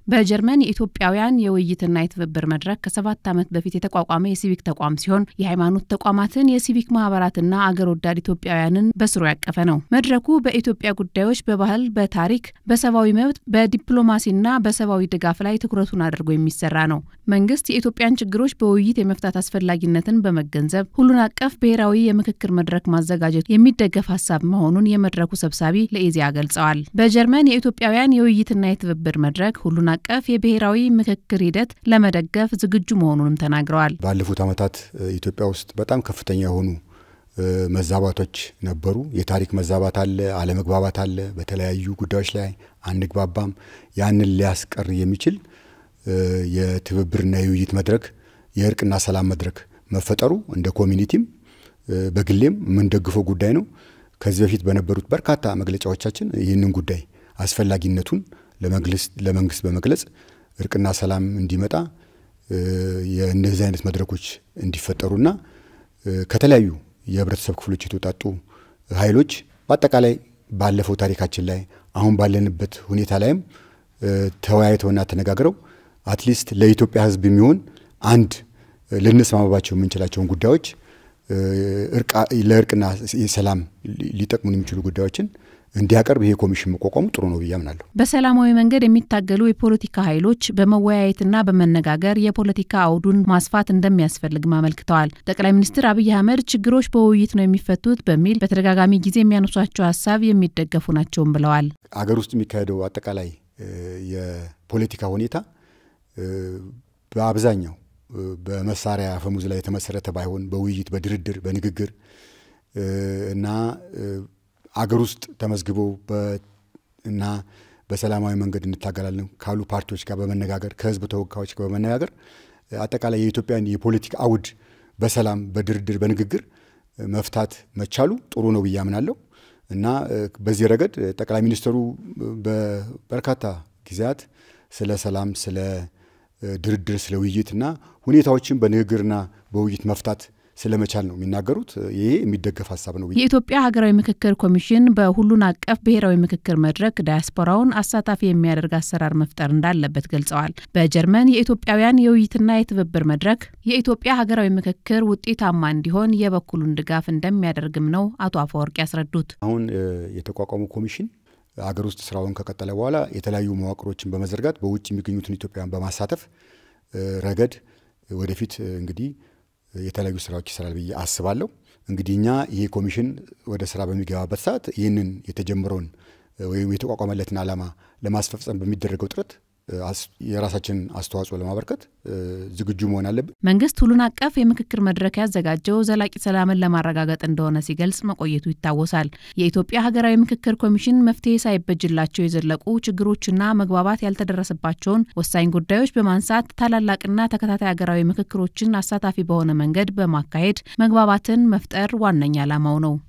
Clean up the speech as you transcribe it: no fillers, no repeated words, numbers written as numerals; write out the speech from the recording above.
በጀርመን የኢትዮጵያውያን የውይይትና የትብብር መድረክ ከ7 ዓመት በፊት የተቋቋመ የሲቪክ ተቋም ሲሆን የሃይማኖት ተቋማትን የሲቪክ ማህበራትና አገር ወዳድ ኢትዮጵያውያንን በስሩ ያቀፈ ነው። መድረኩ በኢትዮጵያ ጉዳዮች በባህል፣ በታሪክ፣ በሰብአዊ መብት፣ በዲፕሎማሲና በሰብአዊ ድጋፍ ላይ ትኩረቱን አድርጎ የሚሰራ ነው። መንግስት የኢትዮጵያን ችግሮች በውይይት የመፍታት አስፈላጊነትን በመገንዘብ ሁሉን አቀፍ ብሔራዊ የምክክር መድረክ ማዘጋጀት የሚደገፍ ሐሳብ መሆኑን የመድረኩ ሰብሳቢ ለኢዜአ ገልጸዋል። በጀርመን የኢትዮጵያውያን የውይይትና የትብብር መድረክ ሁሉን አቀፍ የብሔራዊ ምክክር ሂደት ለመደገፍ ዝግጁ መሆኑንም ተናግረዋል። ባለፉት ዓመታት ኢትዮጵያ ውስጥ በጣም ከፍተኛ የሆኑ መዛባቶች ነበሩ። የታሪክ መዛባት አለ፣ አለመግባባት አለ። በተለያዩ ጉዳዮች ላይ አንግባባም። ያንን ሊያስቀር የሚችል የትብብርና የውይይት መድረክ የእርቅና ሰላም መድረክ መፈጠሩ እንደ ኮሚኒቲም በግሌም ምን ደግፈው ጉዳይ ነው። ከዚህ በፊት በነበሩት በርካታ መግለጫዎቻችን ይህንን ጉዳይ አስፈላጊነቱን ለመንግስት በመግለጽ እርቅና ሰላም እንዲመጣ የእነዚህ አይነት መድረኮች እንዲፈጠሩና ከተለያዩ የህብረተሰብ ክፍሎች የተውጣጡ ኃይሎች በአጠቃላይ ባለፈው ታሪካችን ላይ አሁን ባለንበት ሁኔታ ላይም ተወያይተውና ተነጋግረው አትሊስት ለኢትዮጵያ ህዝብ የሚሆን አንድ ልንስማማባቸው የምንችላቸውን ጉዳዮች ለእርቅና ሰላም ሊጠቅሙን የሚችሉ ጉዳዮችን እንዲያቀርብ ይሄ ኮሚሽን መቋቋሙ ጥሩ ነው ብዬ አምናለሁ። በሰላማዊ መንገድ የሚታገሉ የፖለቲካ ኃይሎች በመወያየትና በመነጋገር የፖለቲካ አውዱን ማስፋት እንደሚያስፈልግ ማመልክተዋል። ጠቅላይ ሚኒስትር አብይ አህመድ ችግሮች በውይይት ነው የሚፈቱት በሚል በተደጋጋሚ ጊዜ የሚያነሷቸው ሐሳብ የሚደገፉ ናቸውም ብለዋል። አገር ውስጥ የሚካሄደው አጠቃላይ የፖለቲካ ሁኔታ በአብዛኛው በመሳሪያ አፈሙዝ ላይ የተመሰረተ ባይሆን በውይይት፣ በድርድር፣ በንግግር እና አገር ውስጥ ተመዝግበው እና በሰላማዊ መንገድ እንታገላለን ካሉ ፓርቲዎች ጋር በመነጋገር ከህዝብ ተወካዮች ጋር በመነጋገር አጠቃላይ የኢትዮጵያን የፖለቲካ አውድ በሰላም፣ በድርድር፣ በንግግር መፍታት መቻሉ ጥሩ ነው ብዬ አምናለሁ እና በዚህ ረገድ ጠቅላይ ሚኒስትሩ በበርካታ ጊዜያት ስለ ሰላም፣ ስለ ድርድር፣ ስለ ውይይትና ሁኔታዎችን በንግግርና በውይይት መፍታት ስለመቻል ነው የሚናገሩት። ይሄ የሚደገፍ ሐሳብ ነው። የኢትዮጵያ ሀገራዊ ምክክር ኮሚሽን በሁሉን አቀፍ ብሔራዊ ምክክር መድረክ ዳያስፖራውን አሳታፊ የሚያደርግ አሰራር መፍጠር እንዳለበት ገልጸዋል። በጀርመን የኢትዮጵያውያን የውይይትና የትብብር መድረክ የኢትዮጵያ ሀገራዊ ምክክር ውጤታማ እንዲሆን የበኩሉን ድጋፍ እንደሚያደርግም ነው አቶ አፈወርቅ ያስረዱት። አሁን የተቋቋሙ ኮሚሽን አገር ውስጥ ስራውን ከቀጠለ በኋላ የተለያዩ መዋቅሮችን በመዘርጋት በውጭ የሚገኙትን ኢትዮጵያውያን በማሳተፍ ረገድ ወደፊት እንግዲህ የተለያዩ ስራዎች ይሰራል ብዬ አስባለሁ። እንግዲህ እኛ ይሄ ኮሚሽን ወደ ስራ በሚገባበት ሰዓት ይህንን የተጀመረውን ወይም የተቋቋመለትን ዓላማ ለማስፈጸም በሚደረገው ጥረት የራሳችን አስተዋጽኦ ለማበርከት ዝግጁ መሆን አለብን። መንግስት ሁሉን አቀፍ የምክክር መድረክ ያዘጋጀው ዘላቂ ሰላምን ለማረጋገጥ እንደሆነ ሲገልጽ መቆየቱ ይታወሳል። የኢትዮጵያ ሀገራዊ ምክክር ኮሚሽን መፍትሄ ሳይበጅላቸው የዘለቁ ችግሮችና መግባባት ያልተደረሰባቸውን ወሳኝ ጉዳዮች በማንሳት ታላላቅና ተከታታይ ሀገራዊ ምክክሮችን አሳታፊ በሆነ መንገድ በማካሄድ መግባባትን መፍጠር ዋነኛ ዓላማው ነው።